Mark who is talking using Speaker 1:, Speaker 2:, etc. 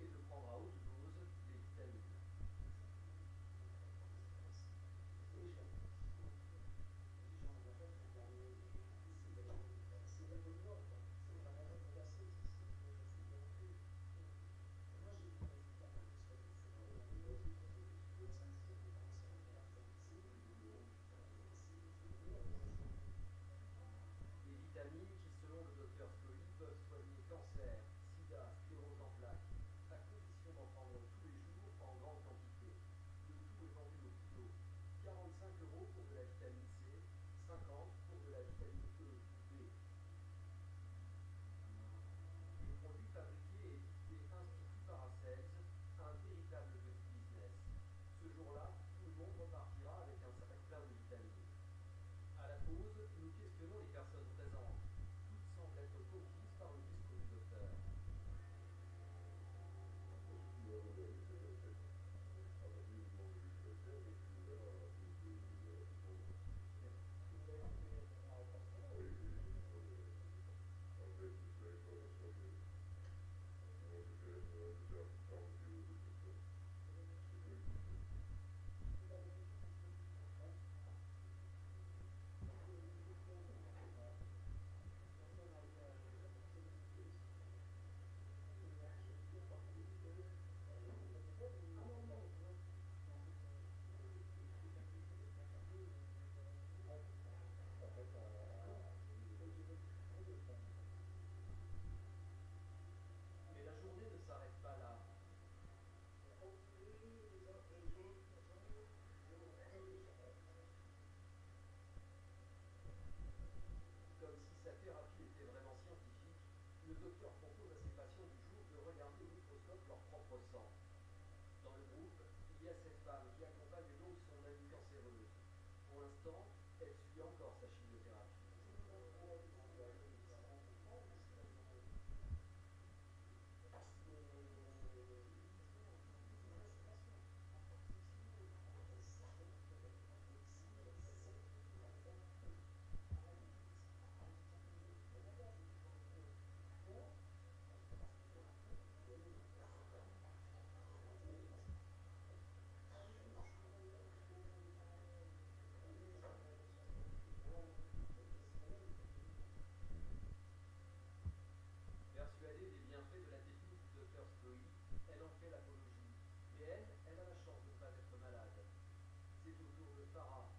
Speaker 1: et de prendre à haute dose des vitamines. Des vitamines qui, selon le docteur Scully, peuvent soigner cancer, sida, sclérose en plaques, à condition d'en prendre tous les jours en grande quantité. Le tout est vendu au kilo. 45 € pour de la vitamine C, 50 pour de la vitamine E ou B. Le produit fabriqué et édité Institut Paracelse, un véritable petit business. Ce jour-là, tout le monde repartira avec un sac plein de vitamines. À la pause, nous questionnons les personnes présentes. Toutes semblent être conquises par le discours du docteur. Mais la journée ne s'arrête pas là. Comme si sa thérapie était vraiment scientifique, le docteur propose à ses patients du jour de regarder au microscope leur propre sang. Dans le groupe, il y a cette femme qui accompagne donc son amie cancéreuse. Pour l'instant, elle suit encore sa chimiothérapie. Persuadée des bienfaits de la technique du docteur Scully, elle en fait l'apologie. Mais elle a la chance de ne pas être malade. C'est au tour de Farah